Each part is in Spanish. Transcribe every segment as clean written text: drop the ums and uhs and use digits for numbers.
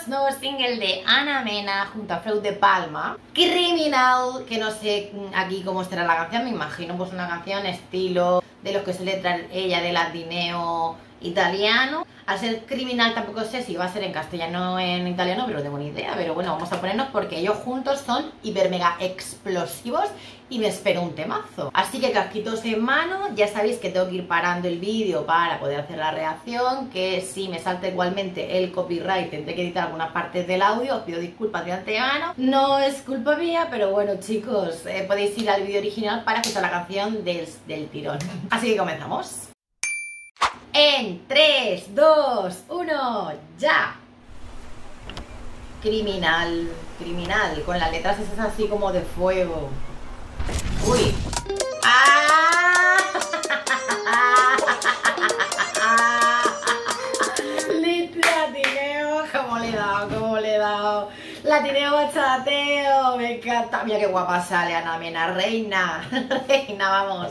chicos, nuevo single de Ana Mena junto a Freud de Palma, Criminal, que no sé aquí cómo será la canción, me imagino pues una canción estilo de los que suele traer ella de latineo italiano. Al ser Criminal tampoco sé si va a ser en castellano o en italiano, pero no tengo ni idea. Pero bueno, vamos a ponernos porque ellos juntos son hiper mega explosivos y me espero un temazo. Así que casquitos en mano, ya sabéis que tengo que ir parando el vídeo para poder hacer la reacción, que si me salta igualmente el copyright tendré que editar algunas partes del audio, os pido disculpas de antemano. No es culpa mía, pero bueno chicos, podéis ir al vídeo original para escuchar la canción del tirón. Así que comenzamos. En 3, 2, 1, ya. Criminal, criminal, con las letras esas así como de fuego. Uy. ¡Ah! Latineo, ¿cómo le he dado? ¿Cómo le he dado? Latineo bachateo, me encanta. Mira qué guapa sale Ana Mena, reina, reina, vamos.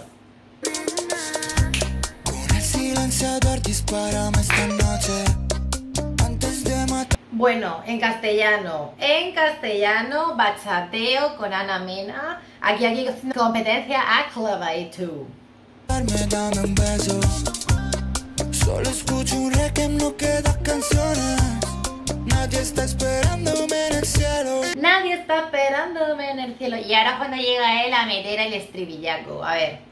Bueno, en castellano, bachateo con Ana Mena. Aquí haciendo competencia a Clavaito. Dame un beso. Solo escucho un reggae, no quedan canciones. Nadie está esperándome en el cielo. Nadie está esperándome en el cielo. Y ahora cuando llega él a meter el estribillaco, a ver.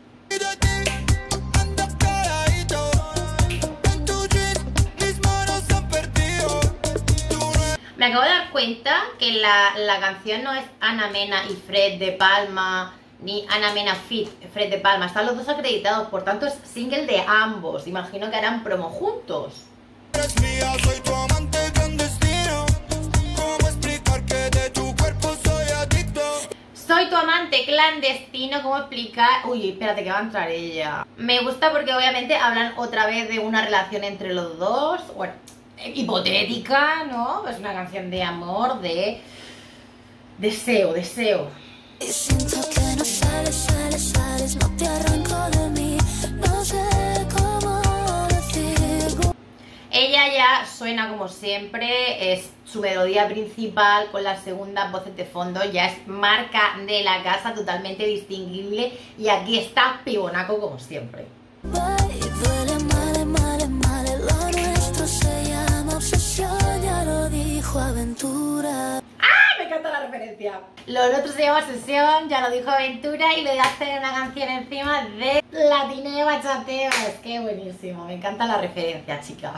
Me acabo de dar cuenta que la canción no es Ana Mena y Fred de Palma, ni Ana Mena feat Fred de Palma. Están los dos acreditados, por tanto es single de ambos. Imagino que harán promo juntos. Eres mía, soy tu amante clandestino. ¿Cómo explicar que de tu cuerpo soy adicto? Soy tu amante clandestino, ¿cómo explicar? Uy, espérate que va a entrar ella. Me gusta porque obviamente hablan otra vez de una relación entre los dos. Bueno, hipotética, ¿no? Es una canción de amor, de deseo, deseo. Y siento que no sales, no te arranco de mí, no sé cómo decirlo. Ella ya suena como siempre, es su melodía principal con las segundas voces de fondo, ya es marca de la casa, totalmente distinguible, y aquí está pibonaco como siempre. Ya lo dijo Aventura. ¡Ah! Me encanta la referencia. Lo otro se llama Sesión, ya lo dijo Aventura, y le da hacer una canción encima de latineo bachateo. Es que buenísimo, me encanta la referencia, chica.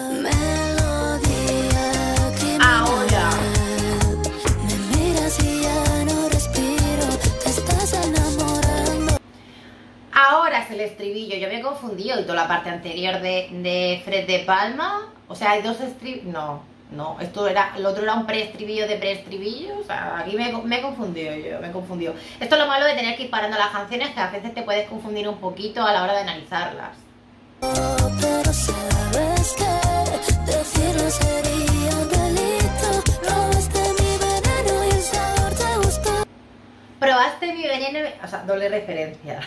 Ahora. Me miras y ya no respiro, te estás enamorando. Ahora es el estribillo, yo me he confundido y toda la parte anterior de Fred de Palma. O sea, hay dos estribillos. No, esto era. El otro era un preestribillo de preestribillo. O sea, aquí me he confundido yo, me he confundido. Esto es lo malo de tener que ir parando las canciones, que a veces te puedes confundir un poquito a la hora de analizarlas. Pero sabes que decirlo sería un delito. Probaste mi veneno y el sabor te gustó. Probaste mi veneno. O sea, doble referencia.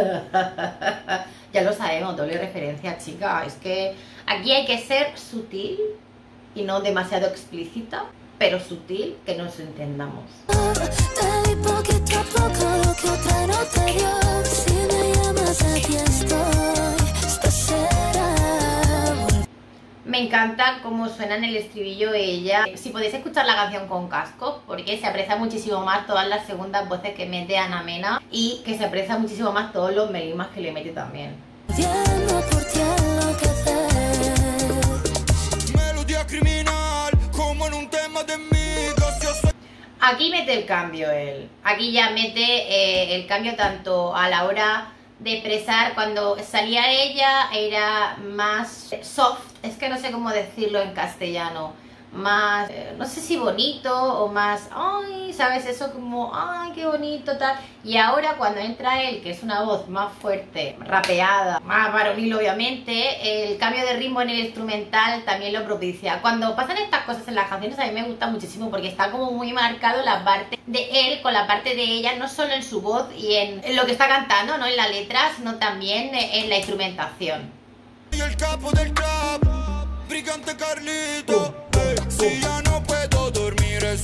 Ya lo sabemos, doble referencia, chica. Es que aquí hay que ser sutil y no demasiado explícita, pero sutil, que nos entendamos. Te di poquito a poco lo que otra no te dio. Si me llamas aquí estoy, esto será. Me encanta cómo suena en el estribillo ella. Si podéis escuchar la canción con cascos, porque se aprecia muchísimo más todas las segundas voces que mete Ana Mena, y que se aprecia muchísimo más todos los melismas que le mete también. Por ti enloquecer. Melodía criminal, como en un tema de amigos, yo soy. Aquí mete el cambio él. Aquí ya mete el cambio tanto a la hora de expresar. Cuando salía ella era más soft, es que no sé cómo decirlo en castellano, más, no sé si bonito o más, ay, ¿sabes? Eso como, ay, qué bonito, tal. Y ahora cuando entra él, que es una voz más fuerte, rapeada, más varonil obviamente, el cambio de ritmo en el instrumental también lo propicia. Cuando pasan estas cosas en las canciones a mí me gusta muchísimo porque está como muy marcado la parte de él con la parte de ella, no solo en su voz y en lo que está cantando, no en la letra, sino también en la instrumentación. Y el capo del trap, brigante Carlito, si ya no puedes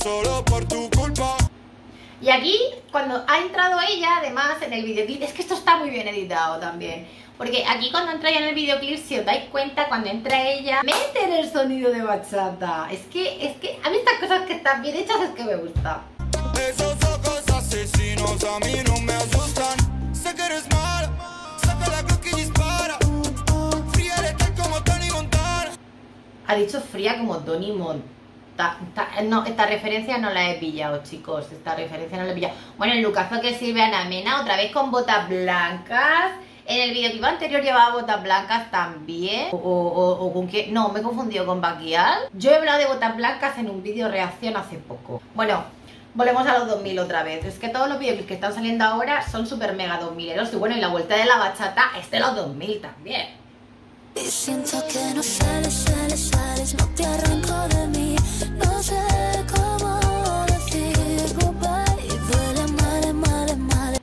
solo por tu culpa. Y aquí, cuando ha entrado ella, además, en el videoclip, es que esto está muy bien editado también. Porque aquí cuando entra ella en el videoclip, si os dais cuenta, cuando entra ella, meten el sonido de bachata. Es que a mí estas cosas que están bien hechas es que me gusta. Esos ojos asesinos a mí no me asustan. Sé que eres mala, saca la Glock y dispara. Fría letal como Tony Montana. Ha dicho fría como Tony Montana. No, esta referencia no la he pillado, chicos. Esta referencia no la he pillado. Bueno, el lookazo que sirve Ana Mena, otra vez con botas blancas. En el videoclip anterior llevaba botas blancas también. O con qué. No, me he confundido con Baquial. Yo he hablado de botas blancas en un vídeo reacción hace poco. Bueno, volvemos a los 2000 otra vez. Es que todos los videoclips que están saliendo ahora son super mega 2000eros. Y bueno, y la vuelta de la bachata es de los 2000 también. Y siento que no sales, no te arranco de mí. No sé cómo decir goodbye. Y duele mal.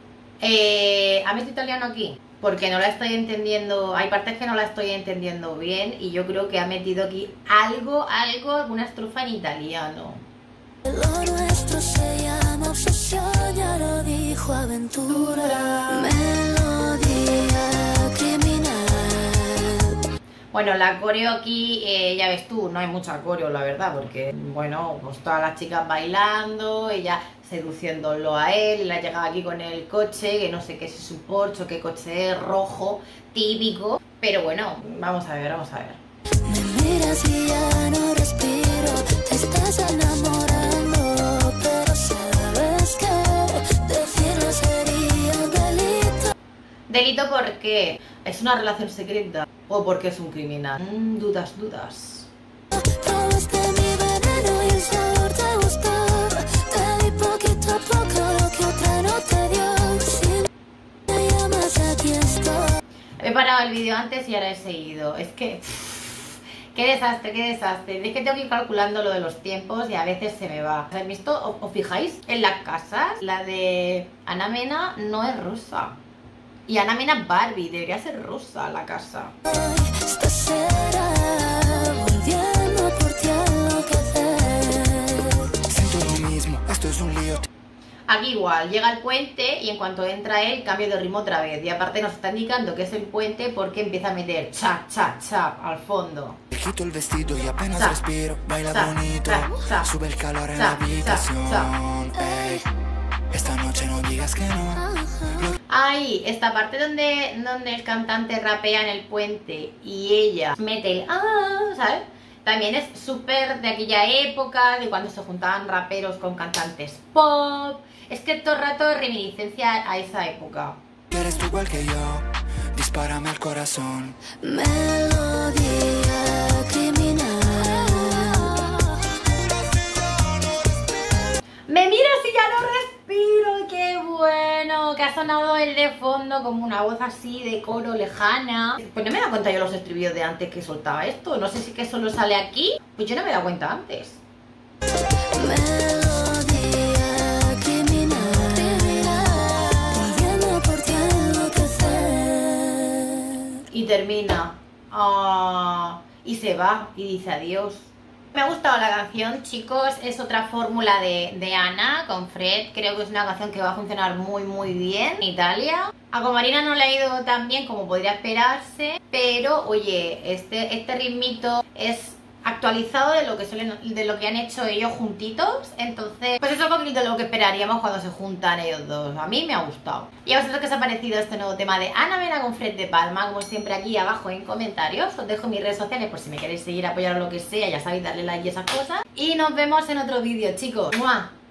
¿Ha metido italiano aquí? Porque no la estoy entendiendo, hay partes que no la estoy entendiendo bien. Y yo creo que ha metido aquí alguna estrofa en italiano. Lo nuestro se llama obsesión, ya lo dijo Aventura. Melodía criminal. Bueno, la coreo aquí, ya ves tú, no hay mucha coreo, la verdad, porque, bueno, pues todas las chicas bailando, ella seduciéndolo a él, le ha llegado aquí con el coche, que no sé qué es un Porsche, qué coche es, rojo, típico, pero bueno, vamos a ver. Me miras y ya no respiro, te estás enamorando, pero sabes que decirlo sería un delito. ¿Delito por qué? ¿Es una relación secreta? ¿O porque es un criminal? Dudas. Probaste mi veneno y el sabor te gustó. Te di poquito a poco lo que otra no te dio. Si me llamas aquí estoy. He parado el vídeo antes y ahora he seguido. Es que... Qué desastre. Es que tengo que ir calculando lo de los tiempos y a veces se me va. ¿Habéis visto? ¿Os fijáis? En las casas, la de Ana Mena no es rosa. Y Ana Mena Barbie, debería ser rosa la casa. Esto será volviendo por ti a enloquecer. Siento lo mismo, esto es un lío. Aquí igual, llega el puente y en cuanto entra él, cambio de ritmo otra vez. Y aparte nos está indicando que es el puente porque empieza a meter chap al fondo. Me quito el vestido y apenas Cha, respiro. Baila cha, bonito, cha, sube el calor en cha, la habitación. cha. Ey, esta noche no digas que no. Ahí, esta parte donde el cantante rapea en el puente y ella mete el ¿sabes? También es súper de aquella época, de cuando se juntaban raperos con cantantes pop. Es que todo el rato es reminiscencia a esa época. Eres tú igual que yo, dispárame al corazón. Melodía criminal. Me miras y ya no respiro, qué bueno. Que ha sonado el de fondo como una voz así de coro lejana. Pues no me he dado cuenta yo los estribillos de antes que soltaba esto. No sé si que solo sale aquí. Pues yo no me he dado cuenta antes. Melodía criminal. Volviendo por ti a enloquecer. Y termina. Y se va y dice adiós. Me ha gustado la canción, chicos. Es otra fórmula de Ana con Fred. Creo que es una canción que va a funcionar muy bien en Italia. A Comarina no le ha ido tan bien como podría esperarse, pero oye, este ritmito es actualizado de lo que han hecho ellos juntitos. Entonces, pues es un poquito de lo que esperaríamos cuando se juntan ellos dos. A mí me ha gustado. ¿Y a vosotros qué os ha parecido este nuevo tema de Ana Mena con Fred de Palma? Como siempre, aquí abajo en comentarios. Os dejo mis redes sociales por si me queréis seguir, apoyar o lo que sea. Ya sabéis, darle like y esas cosas. Y nos vemos en otro vídeo, chicos. ¡Mua!